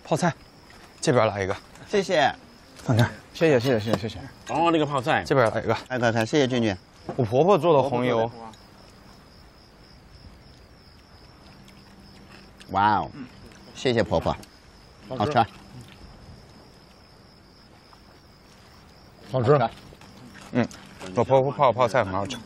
泡菜，这边来一个， 谢谢， 放这儿。 谢谢。 哦，那个泡菜， 这边来一个， 来，谢谢俊俊。 我婆婆做的红油。 哇哦，谢谢婆婆，好吃。 好吃。 嗯，我婆婆泡的泡菜很好吃。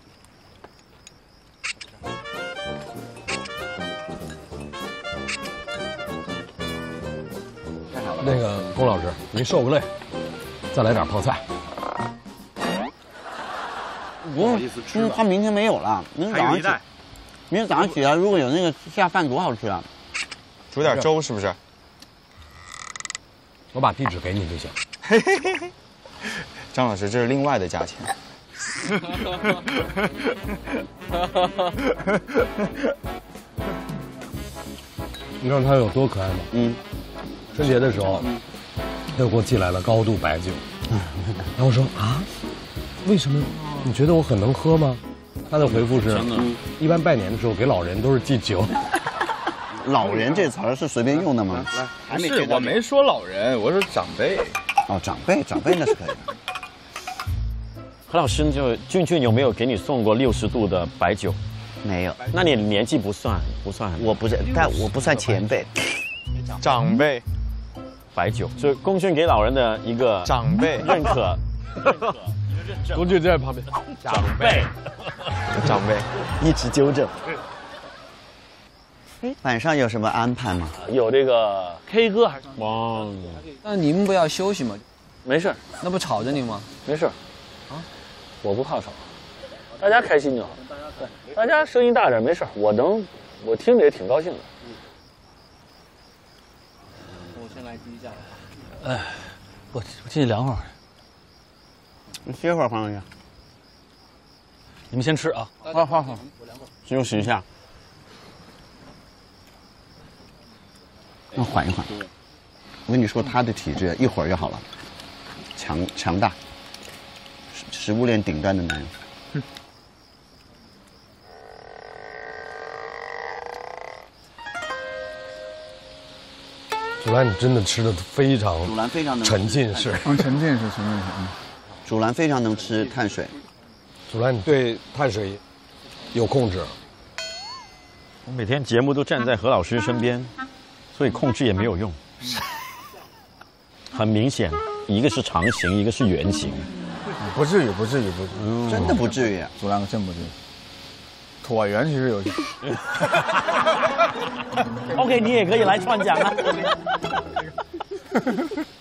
那个龚老师，您受个累，再来点泡菜。 不好意思吃，他明天没有了。明天早上起来如果有那个下饭多好吃啊！ 煮点粥是不是？ 我把地址给你就行。 张老师，这是另外的价钱。 你知道它有多可爱吗？春节的时候，他就给我寄来了高度白酒。然后我说啊，为什么？你觉得我很能喝吗？他的回复是，一般拜年的时候给老人都是寄酒。 老人这词儿是随便用的吗？ 不是，我没说老人，我说长辈。 哦，长辈那是可以的。 何老师，俊俊有没有给你送过60度的白酒？ 没有。 那你年纪不算很， 我不是，但我不算前辈。 长辈。 白酒，就是功勋给老人的一个长辈认可。 龚俊在旁边。 长辈， 一直纠正。晚上有什么安排吗？ 有这个 K 歌还是哇？ 那你们不要休息吗？ 没事， 那不吵着你吗？ 没事，啊，我不怕吵，大家开心就好。对，大家声音大点没事，我听着也挺高兴的。 我先来第一架。 哎，我进去凉会儿。 你歇会儿，黄老师。 你们先吃啊。 好，休息一下。那缓一缓。我跟你说，他的体质一会儿就好了，强大，食物链顶端的男人。 祖蓝，你真的吃的非常祖蓝非常能沉浸式。 沉浸式。 祖蓝非常能吃碳水。 祖蓝，你对碳水有控制。 我每天节目都站在何老师身边，所以控制也没有用。很明显，一个是长形，一个是圆形。 不至于。 真的不至于。 祖蓝真不至于。椭圆其实有。 OK， 你也可以来创奖啊。